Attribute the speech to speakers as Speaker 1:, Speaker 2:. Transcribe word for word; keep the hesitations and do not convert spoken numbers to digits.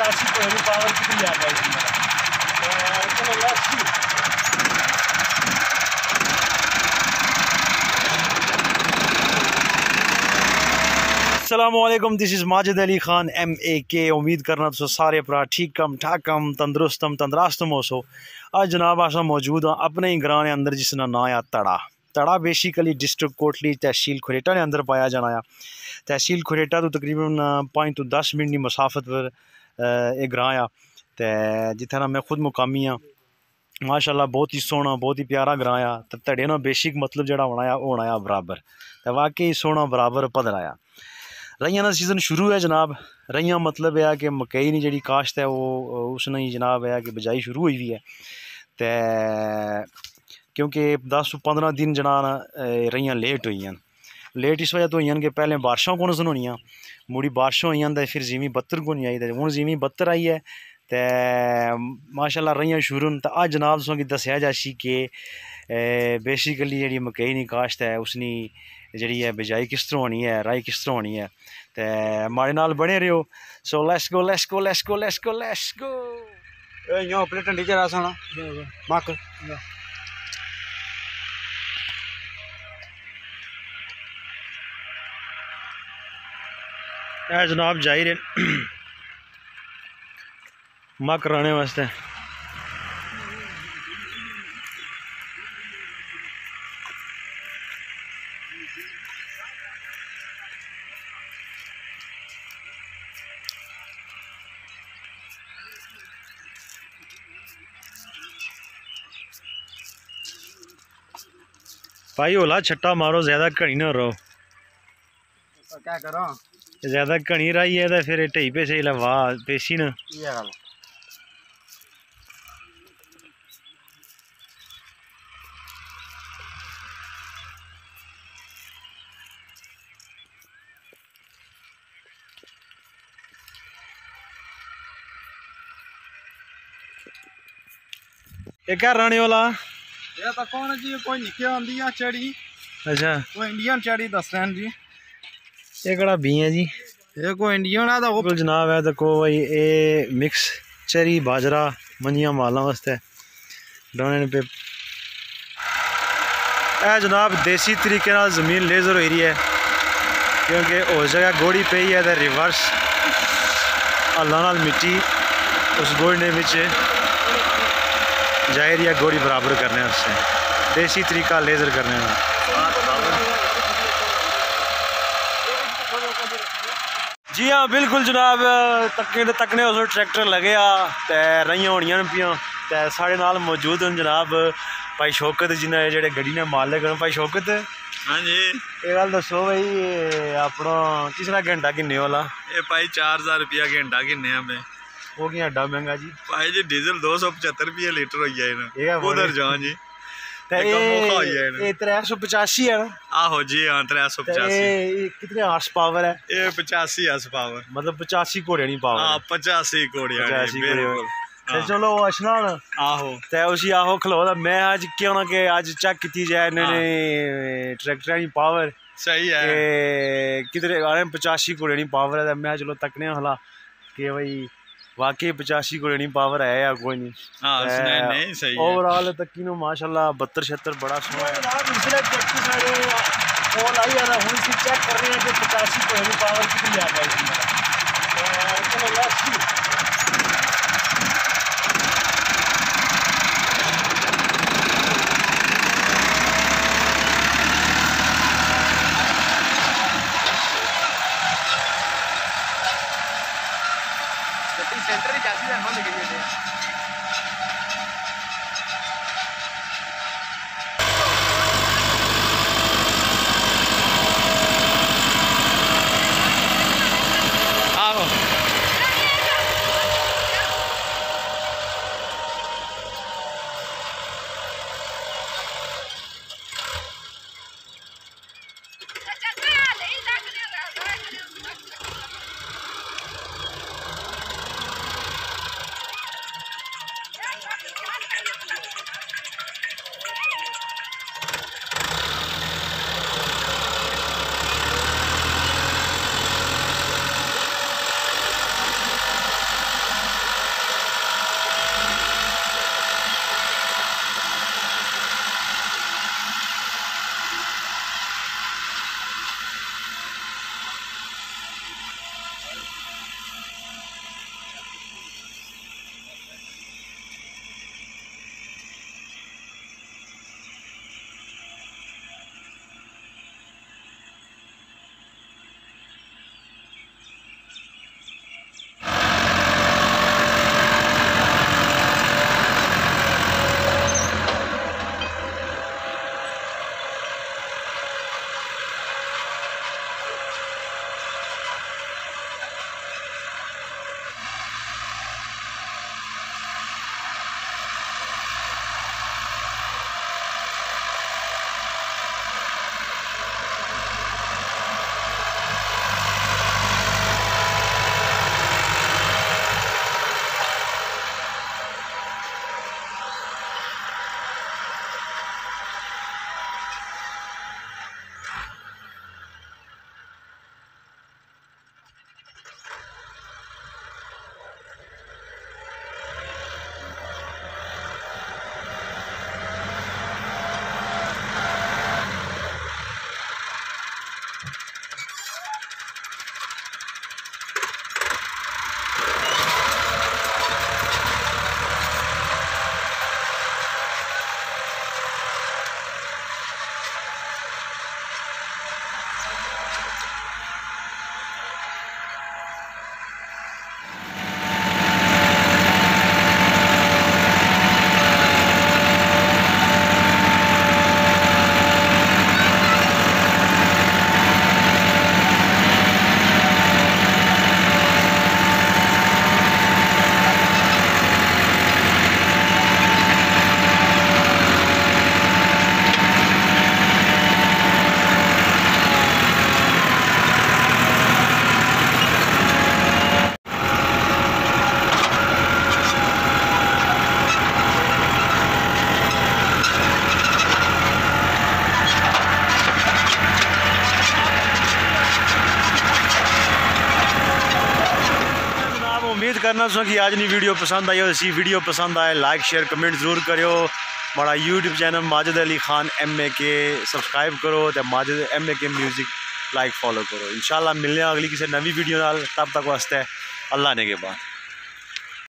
Speaker 1: पचासी कोई पावर कितनी आ गई चलो लास्ट अस्सलामुअलैकुम, this is Majid Ali Khan M A K. उम्मीद करना तो सारे भरा ठीक कम ठाक कम तंदरुस्तम तंदरास्तम हो सो। आज जनाब अस मौजूद हाँ अपने ही ग्रां अंदर जिसका नाम आ तड़ा। तड़ा बेसिकली डिस्ट्रिक्ट कोटली तहसील खुरेटा ने अंदर पाया जाना आ। तहसील खुरेटा तो तकरीबन पाँच तो दस मिनट की मसाफत पर एक ग्रां आ ते जित्थे ना मैं खुद मुकामी हाँ। माशाल्लाह बहुत ही सोहना बहुत ही प्यारा ग्रां आ। ते तड़े ना बेसिक मतलब जड़ा होना आ होना आ बराबर, ते वाकई सोहना बराबर पधरा आ। रहियां का सीज़न शुरू है जनाब। रहियां मतलब है कि मकई नी जी काश्त है वो उसने ही जनाब है कि बिजाई शुरू हुई हुई है। तो क्योंकि दस पंद्रह दिन जना रहियां लेट हुई लेट इस वजह तो हुई कि पहले बारिशों कौन सन होनियां, मुड़ी बारिशों हुई तो फिर जिमी बत्तर को नहीं आई, तो हूँ जिमी बत्तर आई है। तो माशाल्लाह रहियां शुरू तो अज जनाब तुसें दस्या जासी कि बेसिकली जी मकई नी काश्त है उसनी जी है बिजाई किस तरह होनी है, राई किस तरह होनी है। तो माड़े नाल बने रहो। So let's go let's go let's go let's go let's go.
Speaker 2: यो प्लेट टीचर आसना मक
Speaker 1: ए जनाब जाई रहे मक कराने वास्ते। भाई होला छट्टा मारो, ज्यादा घनी ना रहो।
Speaker 2: तो क्या करो
Speaker 1: ज्यादा घनी रही है तो फिर ढई पे सही वाह पेशी न
Speaker 2: ये गल
Speaker 1: ये क्या राने वाला
Speaker 2: ये तो कौन जी कोई निके आंदी है चड़ी।
Speaker 1: अच्छा
Speaker 2: कोई इंडियन चड़ी दस रहे जी।
Speaker 1: ये कड़ा बी है जी?
Speaker 2: ये कोई इंडियन है तो वो
Speaker 1: जनाब है देखो भाई ये मिक्स चरी बाजरा मंजियां मालां वास्ते डाने पे ए जनाब देसी तरीके नाल जमीन लेजर हो रही है क्योंकि उस जगह गोड़ी पई है तो रिवर्स हल्ला नाल मिट्टी उस गोड़ने विच जाहिर है गोड़ी बराबर करने वास्ते देसी तरीका लेजर करने का। जी हाँ बिल्कुल जनाब, तकने तकने उस ट्रैक्टर लगे आ ते रहियां होनियां पियां ते साढ़े नाल मौजूद हैं जनाब भाई शौकत जिन्हें जेह्ड़े गड्डी ने मालिक न। भाई शौकत
Speaker 3: हाँ जी
Speaker 1: ये गल दसो भाई अपना किस तरह घंटा किन्ने वाला?
Speaker 3: ये भाई चार हजार रुपया घंटा किन्ने हमें
Speaker 1: वो क्या एडा महंगा जी?
Speaker 3: भाई जी डीजल दो सौ पचहत्तर रुपये लीटर हो गया उधर जाओ जी
Speaker 1: त्रै सौ पचासी है ना?
Speaker 3: आहो जी हाँ त्रै सौ पचासी।
Speaker 1: कितने हार्स पावर है?
Speaker 3: ये पचासी हार्स पावर
Speaker 1: मतलब पचासी घोड़े नहीं पावर?
Speaker 3: हाँ पचासी घोड़े।
Speaker 1: ते चलो अशना
Speaker 3: आहो
Speaker 1: ते उसी आहो खलो मैं अज क्यों ना कि अज चेक की जाए इन्होंने ट्रैक्टर की पावर
Speaker 3: सही है
Speaker 1: कितने पचासी घोड़े नहीं पावर है। मैं चलो तकने हला कि भाई वाकई पचासी घोड़े नहीं पावर है या कोई नहीं।
Speaker 3: हाँ नहीं, नहीं सही है।
Speaker 1: ओवरऑल तकी नो माशाल्लाह बत्तर छत्तर बड़ा सोहना चेक कर रहे हैं कि पचासी घोड़े की पावर कितनी आ गई। चलो लास्ट
Speaker 2: सेंटर ही जाती है लेके ये
Speaker 1: करना सो कि आज नी वीडियो पसंद आई हो, इसी वीडियो पसंद आए लाइक शेयर कमेंट जरूर करो। हमारा YouTube channel Majid Ali Khan M A K subscribe करो तो माजिद एम ए के म्यूजिक लाइक फॉलो करो। इंशाल्लाह मिलने अगली किसी नवी वीडियो नाल, तब तक वास्ते अल्लाह ने के बाद।